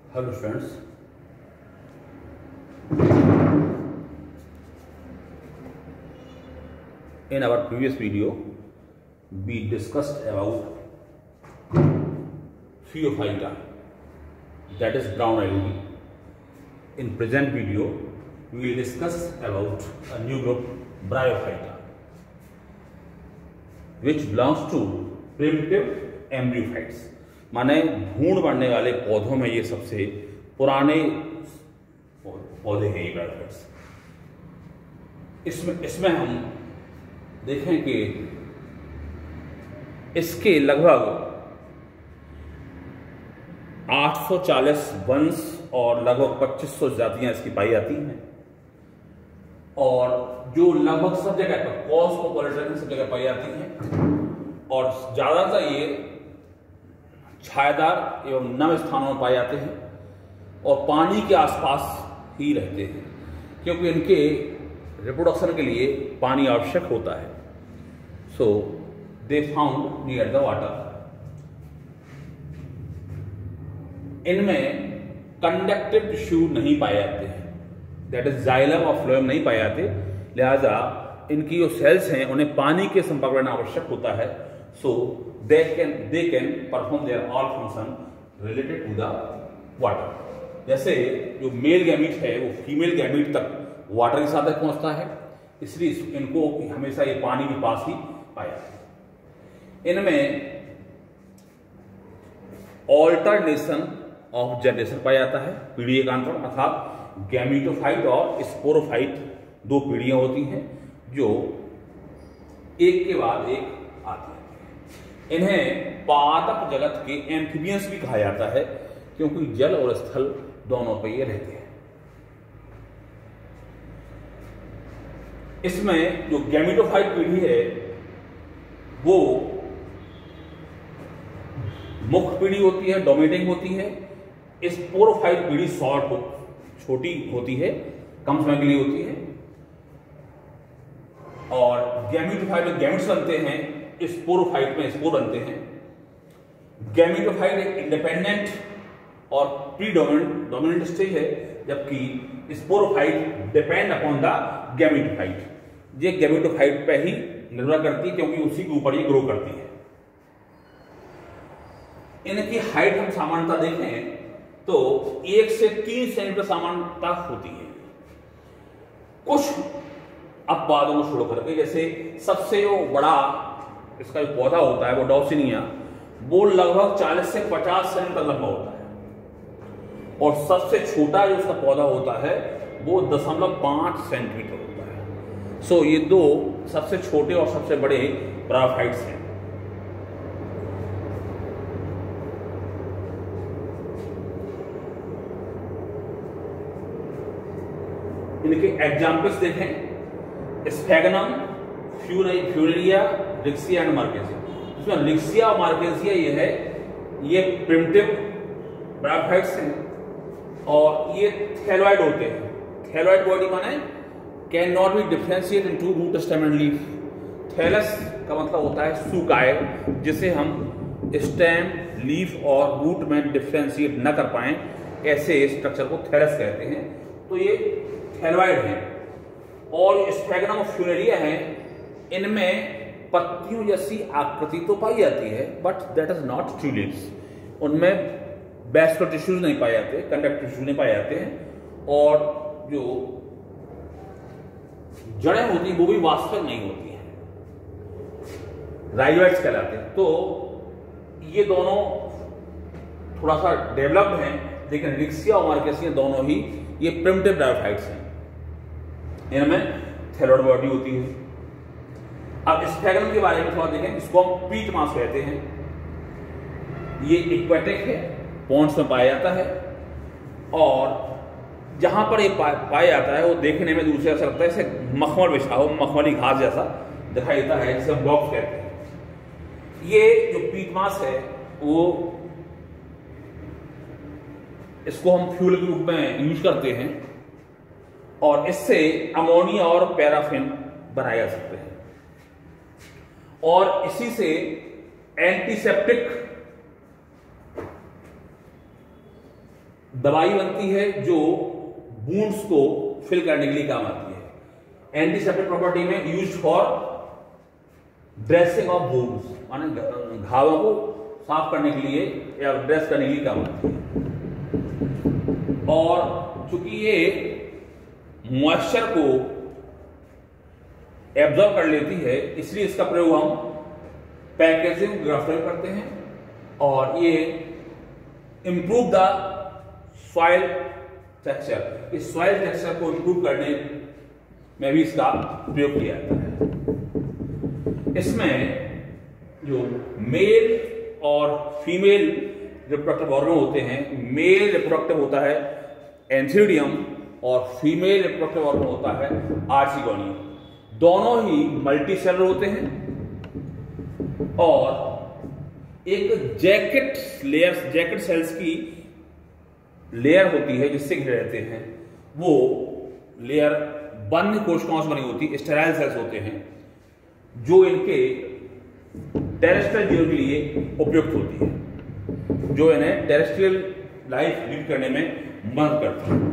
Hello friends, in our previous video we discussed about phaeophyta, that is brown algae. In present video we will discuss about a new group, bryophyta, which belongs to primitive embryophytes, माने भ्रूण बढ़ने वाले पौधों में ये सबसे पुराने पौधे हैं ये ब्रायोफाइट्स। इसमें हम देखें कि इसके लगभग 840 वंश और लगभग 2500 जातियां इसकी पाई जाती हैं, और जो लगभग सब जगह पर कॉस्मोपॉलिटन सब जगह पाई जाती हैं, और ज्यादातर ये छायादार एवं नम स्थानों में पाए जाते हैं और पानी के आसपास ही रहते हैं, क्योंकि इनके रिप्रोडक्शन के लिए पानी आवश्यक होता है। So they found near the water. इनमें कंडक्टिव टिश्यू नहीं पाए जाते हैं, दैट इज जाइलम और फ्लोएम नहीं पाए जाते, लिहाजा इनकी जो सेल्स हैं उन्हें पानी के संपर्क में आवश्यक होता है। सो they can perform their all function related to the water। जैसे जो मेल गैमीट है वो फीमेल गैमीट तक वाटर के साथ पहुंचता है, इसलिए इनको हमेशा ये पानी के पास ही पाया जाता है। इनमें ऑल्टरनेशन ऑफ जनरेशन पाया जाता है, पीढ़ी एकांतरण, अर्थात गैमीटोफाइट और स्पोरोफाइट दो पीढ़ियां होती हैं जो एक के बाद एक आती हैं। इन्हें पादप जगत के एम्फीबियंस भी कहा जाता है, क्योंकि जल और स्थल दोनों पे ये रहते हैं। इसमें जो गैमीटोफाइट पीढ़ी है वो मुख्य पीढ़ी होती है, डोमिनेटिंग होती है। स्पोरोफाइट पीढ़ी छोटी होती है, कम समय के लिए होती है, और गैमीटोफाइट में गैमीट्स बनते हैं, स्पोरोफाइट में स्पोर बनते हैं। गैमीटोफाइट एक इंडिपेंडेंट और प्रीडोमिनेंट स्टेज है, जबकि sporophyte depend upon the gametophyte. ये गैमीटोफाइट पे ही निर्भर करती है, क्योंकि उसी के ऊपर ये ग्रो करती है। इनकी हाइट हम सामान्यतः देखें तो 1 से 3 सेंटीमीटर सामान्यतः होती है, कुछ अपवादों को छोड़ करके। जैसे सबसे जो बड़ा इसका जो पौधा होता है वो डॉसिनिया, वो लगभग 40 से 50 सेंटीमीटर लंबा होता है, और सबसे छोटा जो उसका पौधा होता है वो 0.5 सेंटीमीटर होता है। सो ये दो सबसे छोटे और सबसे बड़े ब्रायोफाइट्स हैं। इनके एग्जाम्पल्स देखें, स्फेगनम, फ्यूरेरिया, लिक्सिया एंड मार्केसिया। इसमें लिक्सिया और मार्केसिया ये प्रिमिटिव ब्रायोफाइट्स हैं, और ये थैलॉइड होते हैं। थैलॉइड बॉडी माने can not be differentiate into root, stem and leaf. Thallus का मतलब होता है सूकाय, जिसे हम स्टेम, लीफ और रूट में डिफरेंशिएट न कर पाए, ऐसे स्ट्रक्चर को थैलस कहते हैं। तो ये थैलॉइड है। और स्फेगनम और फ्यूरेरिया है, इनमें पत्तियों जैसी आकृति तो पाई जाती है, but that is not true leaves. उनमें वैस्कुलर टिश्यूज नहीं पाए जाते, कंडक्टिव टिश्यू नहीं पाए जाते हैं, और जो जड़ें होती हैं वो भी वास्तविक नहीं होती हैं, राइजोइड्स कहलाते हैं। तो ये दोनों थोड़ा सा डेवलप्ड हैं, लेकिन लिक्सिया और मार्केसिया दोनों ही ये प्रिमिटिव ब्रायोफाइट्स हैं। इनमें थैलॉइड बॉडी होती है। अब स्फेगनम के बारे में थोड़ा देखें, इसको हम पीट मास कहते हैं। ये एक्वेटिक है, पॉन्ड्स में पाया जाता है, और जहां पर ये पाया जाता है वो देखने में दूसरे ऐसा लगता है जैसे मखमल बिछा हो, मखमली घास जैसा दिखाई देता है, जिसे हम बॉक्स कहते हैं। ये जो पीट मास है वो इसको हम फ्यूल के रूप में यूज करते हैं, और इससे अमोनिया और पैराफिन बनाए जा सकते हैं, और इसी से एंटीसेप्टिक दवाई बनती है जो वुंड्स को फिल करने के लिए काम आती है। एंटीसेप्टिक प्रॉपर्टी में used for dressing of wounds, माने घावों को साफ करने के लिए या ड्रेस करने के लिए काम आती है। और चूंकि ये मॉइस्चर को एब्जॉर्ब कर लेती है, इसलिए इसका प्रयोग हम पैकेजिंग ग्राफ्ट में करते हैं और ये इंप्रूव द सॉइल टेक्सचर, इस सॉइल टेक्सचर को इंप्रूव करने में भी इसका प्रयोग किया जाता है। इसमें जो मेल और फीमेल रिप्रोडक्टिव ऑर्गन होते हैं, मेल रिप्रोडक्टिव होता है एंथीडियम और फीमेल रिप्रोडक्टिव ऑर्गन होता है आर्चिगोनियम। दोनों ही मल्टीसेलर होते हैं और एक जैकेट सेल्स की लेयर होती है जिससे घिरे रहते हैं, वो लेयर बंद कोशिकाओं से बनी होती है, स्टेराइल सेल्स होते हैं, जो इनके टेरेस्ट्रियल जीवन के लिए उपयुक्त होती है, जो इन्हें टेरेस्ट्रियल लाइफ लीड करने में मदद करती है।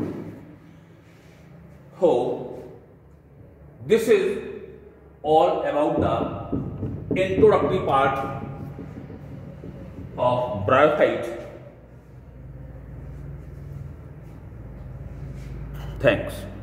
हो this is all about the introductory part of bryophyte. Thanks.